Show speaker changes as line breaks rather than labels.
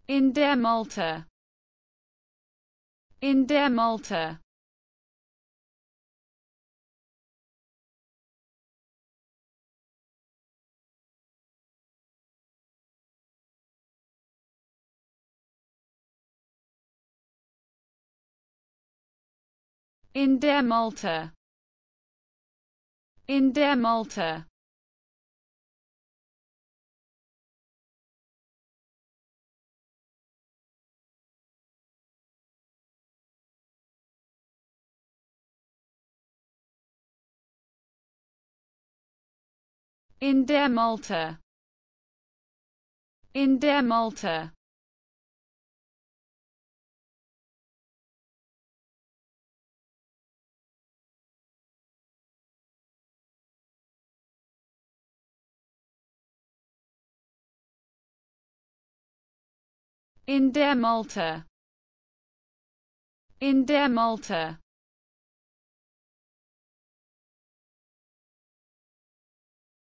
In der Malta. In der Malta. In der Malta. In der Malta. In der Malta. In der Malta. In der Malta. In der Malta.